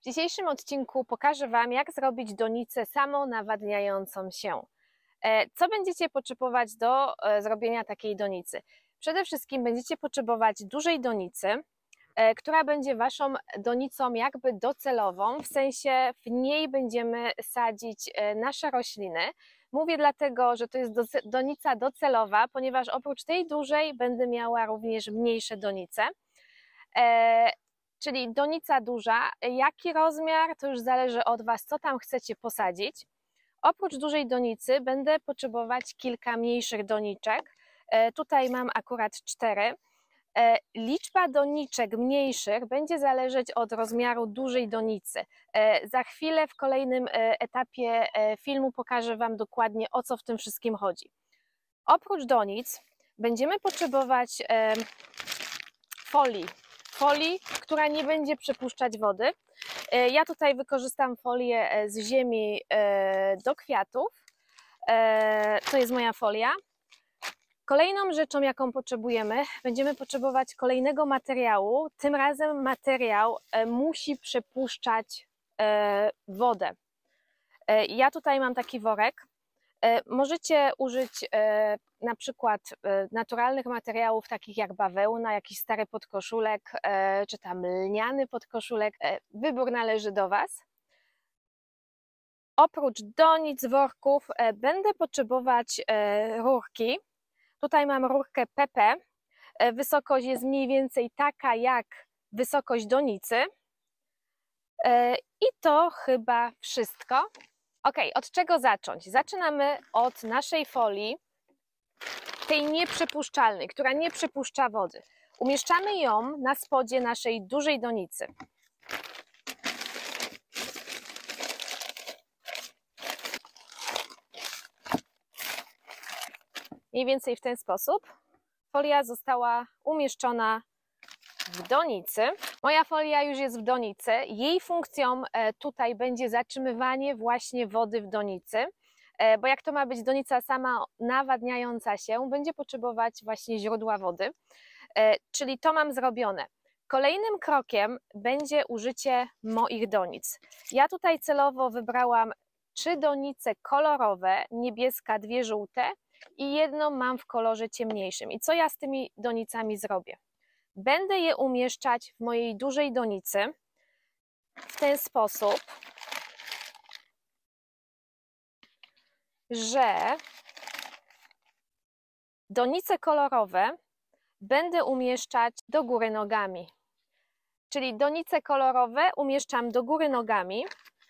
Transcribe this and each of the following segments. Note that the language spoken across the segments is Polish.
W dzisiejszym odcinku pokażę Wam, jak zrobić donicę samonawadniającą się. Co będziecie potrzebować do zrobienia takiej donicy? Przede wszystkim będziecie potrzebować dużej donicy, która będzie Waszą donicą jakby docelową, w sensie w niej będziemy sadzić nasze rośliny. Mówię dlatego, że to jest donica docelowa, ponieważ oprócz tej dużej będę miała również mniejsze donice. Czyli donica duża. Jaki rozmiar, to już zależy od Was, co tam chcecie posadzić. Oprócz dużej donicy będę potrzebować kilka mniejszych doniczek. Tutaj mam akurat 4. Liczba doniczek mniejszych będzie zależeć od rozmiaru dużej donicy. Za chwilę w kolejnym etapie filmu pokażę Wam dokładnie, o co w tym wszystkim chodzi. Oprócz donic będziemy potrzebować folii, która nie będzie przepuszczać wody. Ja tutaj wykorzystam folię z ziemi do kwiatów. To jest moja folia. Kolejną rzeczą, jaką potrzebujemy, będziemy potrzebować kolejnego materiału. Tym razem materiał musi przepuszczać wodę. Ja tutaj mam taki worek. Możecie użyć na przykład naturalnych materiałów takich jak bawełna, jakiś stary podkoszulek, czy tam lniany podkoszulek. Wybór należy do Was. Oprócz donic, worków będę potrzebować rurki. Tutaj mam rurkę PP. Wysokość jest mniej więcej taka jak wysokość donicy. I to chyba wszystko. Ok, od czego zacząć? Zaczynamy od naszej folii, tej nieprzepuszczalnej, która nie przepuszcza wody. Umieszczamy ją na spodzie naszej dużej donicy. Mniej więcej w ten sposób folia została umieszczona w donicy. Moja folia już jest w donicy. Jej funkcją tutaj będzie zatrzymywanie właśnie wody w donicy, bo jak to ma być donica sama nawadniająca się, będzie potrzebować właśnie źródła wody, czyli to mam zrobione. Kolejnym krokiem będzie użycie moich donic. Ja tutaj celowo wybrałam 3 donice kolorowe, niebieska, 2 żółte i jedną mam w kolorze ciemniejszym. I co ja z tymi donicami zrobię? Będę je umieszczać w mojej dużej donicy w ten sposób, że donice kolorowe będę umieszczać do góry nogami. Czyli donice kolorowe umieszczam do góry nogami.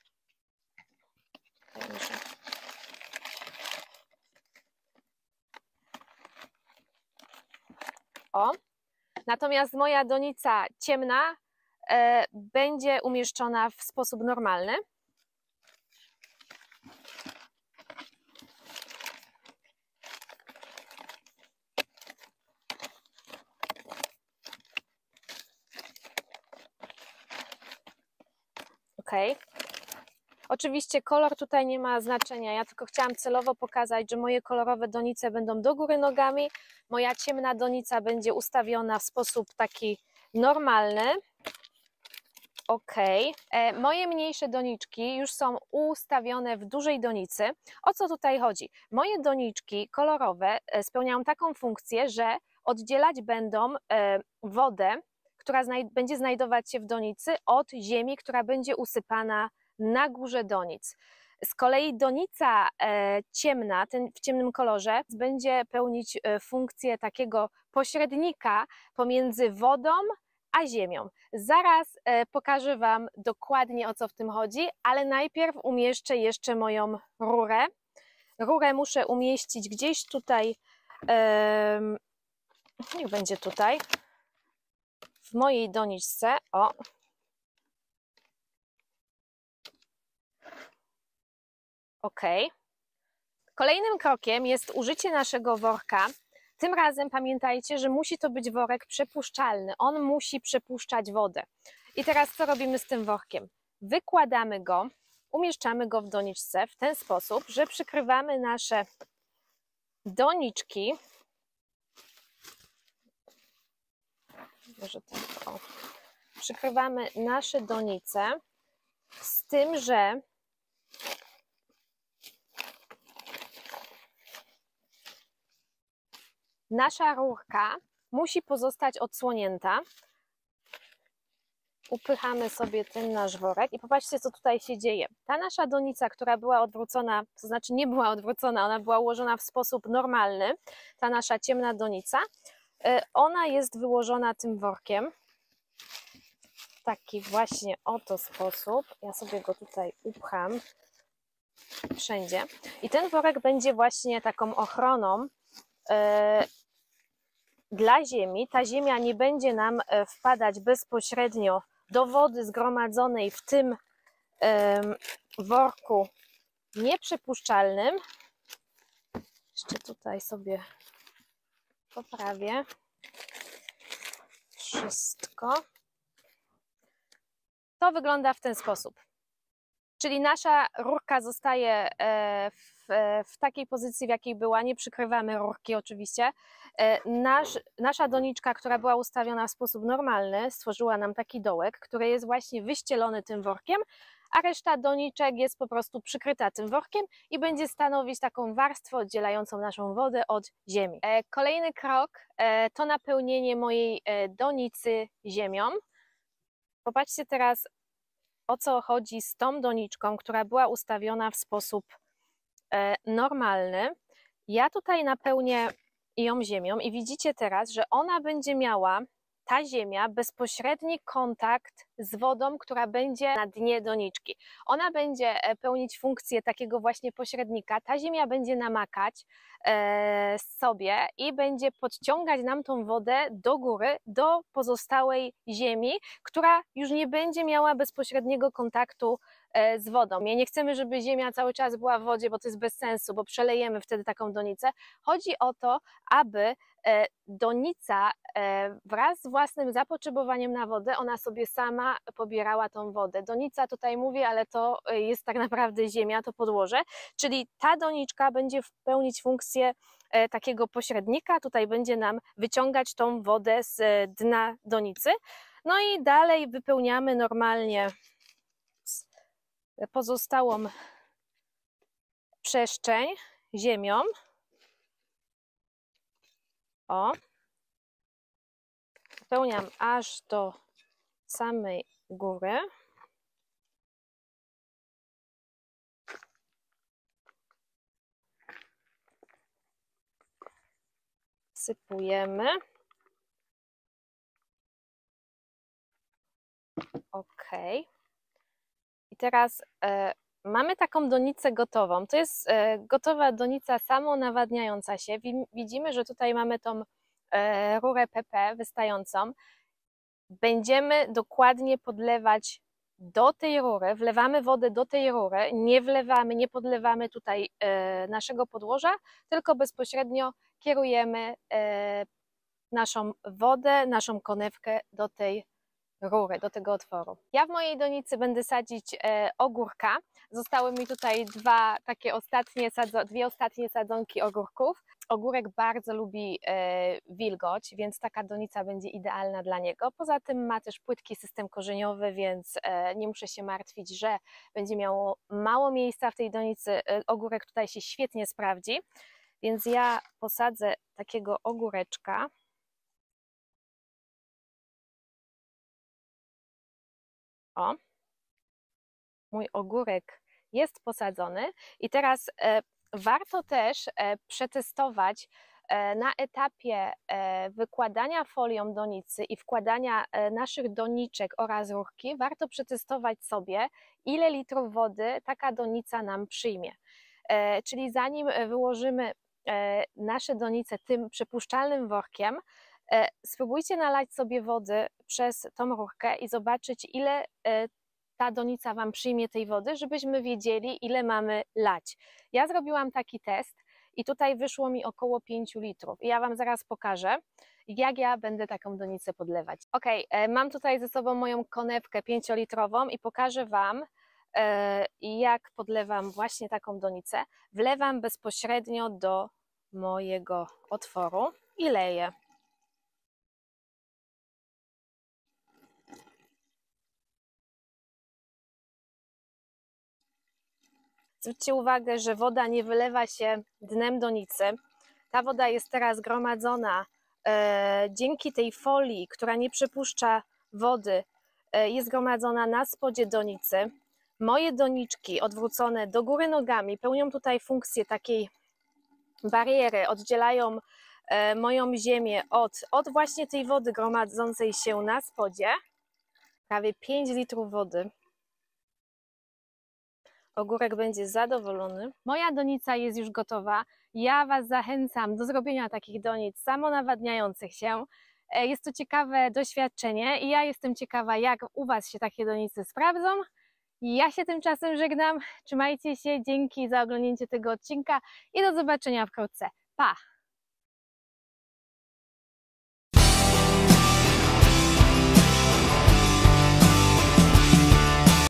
O. Natomiast moja donica ciemna będzie umieszczona w sposób normalny. Ok. Oczywiście kolor tutaj nie ma znaczenia, ja tylko chciałam celowo pokazać, że moje kolorowe donice będą do góry nogami, moja ciemna donica będzie ustawiona w sposób taki normalny. Ok. Moje mniejsze doniczki już są ustawione w dużej donicy. O co tutaj chodzi? Moje doniczki kolorowe spełniają taką funkcję, że oddzielać będą wodę, która będzie znajdować się w donicy, od ziemi, która będzie usypana na górze donic. Z kolei donica ciemna, w ciemnym kolorze, będzie pełnić funkcję takiego pośrednika pomiędzy wodą a ziemią. Zaraz pokażę Wam dokładnie, o co w tym chodzi, ale najpierw umieszczę jeszcze moją rurę. Rurę muszę umieścić gdzieś tutaj, niech będzie tutaj, w mojej doniczce. O. Ok. Kolejnym krokiem jest użycie naszego worka. Tym razem pamiętajcie, że musi to być worek przepuszczalny. On musi przepuszczać wodę. I teraz co robimy z tym workiem? Wykładamy go, umieszczamy go w doniczce w ten sposób, że przykrywamy nasze doniczki. Może tak, o. Przykrywamy nasze donice tym, że nasza rurka musi pozostać odsłonięta. Upychamy sobie ten nasz worek i popatrzcie, co tutaj się dzieje. Ta nasza donica, która była odwrócona, to znaczy nie była odwrócona, ona była ułożona w sposób normalny, ta nasza ciemna donica, ona jest wyłożona tym workiem w taki właśnie oto sposób. Ja sobie go tutaj upcham wszędzie i ten worek będzie właśnie taką ochroną dla ziemi. Ta ziemia nie będzie nam wpadać bezpośrednio do wody zgromadzonej w tym worku nieprzepuszczalnym. Jeszcze tutaj sobie poprawię wszystko. To wygląda w ten sposób. Czyli nasza rurka zostaje w takiej pozycji, w jakiej była, nie przykrywamy rurki oczywiście. Nasza doniczka, która była ustawiona w sposób normalny, stworzyła nam taki dołek, który jest właśnie wyścielony tym workiem, a reszta doniczek jest po prostu przykryta tym workiem i będzie stanowić taką warstwę oddzielającą naszą wodę od ziemi. Kolejny krok to napełnienie mojej donicy ziemią. Popatrzcie teraz, o co chodzi z tą doniczką, która była ustawiona w sposób normalny. Ja tutaj napełnię ją ziemią i widzicie teraz, że ona będzie miała, ta ziemia, bezpośredni kontakt z wodą, która będzie na dnie doniczki. Ona będzie pełnić funkcję takiego właśnie pośrednika. Ta ziemia będzie namakać sobie i będzie podciągać nam tą wodę do góry, do pozostałej ziemi, która już nie będzie miała bezpośredniego kontaktu z wodą. Nie chcemy, żeby ziemia cały czas była w wodzie, bo to jest bez sensu, bo przelejemy wtedy taką donicę. Chodzi o to, aby donica wraz z własnym zapotrzebowaniem na wodę, ona sobie sama pobierała tą wodę. Donica tutaj mówię, ale to jest tak naprawdę ziemia, to podłoże, czyli ta doniczka będzie pełnić funkcję takiego pośrednika, tutaj będzie nam wyciągać tą wodę z dna donicy. No i dalej wypełniamy normalnie pozostałą przestrzeń ziemią. O, wypełniam aż do samej góry. Sypujemy. Ok. I teraz mamy taką donicę gotową. To jest gotowa donica samonawadniająca się. Widzimy, że tutaj mamy tą rurę PP wystającą. Będziemy dokładnie podlewać do tej rury, wlewamy wodę do tej rury, nie wlewamy, nie podlewamy tutaj naszego podłoża, tylko bezpośrednio kierujemy naszą wodę, naszą konewkę do tej rury, do tego otworu. Ja w mojej donicy będę sadzić ogórka. Zostały mi tutaj dwie ostatnie sadzonki ogórków. Ogórek bardzo lubi wilgoć, więc taka donica będzie idealna dla niego. Poza tym ma też płytki system korzeniowy, więc nie muszę się martwić, że będzie miało mało miejsca w tej donicy. Ogórek tutaj się świetnie sprawdzi, więc ja posadzę takiego ogóreczka. O, mój ogórek jest posadzony i teraz warto też przetestować na etapie wykładania folią donicy i wkładania naszych doniczek oraz rurki, warto przetestować sobie, ile litrów wody taka donica nam przyjmie. Czyli zanim wyłożymy nasze donice tym przepuszczalnym workiem, spróbujcie nalać sobie wody przez tą rurkę i zobaczyć, ile ta donica Wam przyjmie tej wody, żebyśmy wiedzieli, ile mamy lać. Ja zrobiłam taki test i tutaj wyszło mi około 5 litrów. I ja Wam zaraz pokażę, jak ja będę taką donicę podlewać. Ok, mam tutaj ze sobą moją konewkę 5-litrową i pokażę Wam, jak podlewam właśnie taką donicę. Wlewam bezpośrednio do mojego otworu i leję. Zwróćcie uwagę, że woda nie wylewa się dnem donicy. Ta woda jest teraz gromadzona dzięki tej folii, która nie przepuszcza wody, jest gromadzona na spodzie donicy. Moje doniczki odwrócone do góry nogami pełnią tutaj funkcję takiej bariery, oddzielają moją ziemię od właśnie tej wody gromadzącej się na spodzie. Prawie 5 litrów wody. Ogórek będzie zadowolony. Moja donica jest już gotowa. Ja Was zachęcam do zrobienia takich donic samonawadniających się. Jest to ciekawe doświadczenie i ja jestem ciekawa, jak u Was się takie donice sprawdzą. Ja się tymczasem żegnam. Trzymajcie się, dzięki za oglądnięcie tego odcinka i do zobaczenia wkrótce. Pa!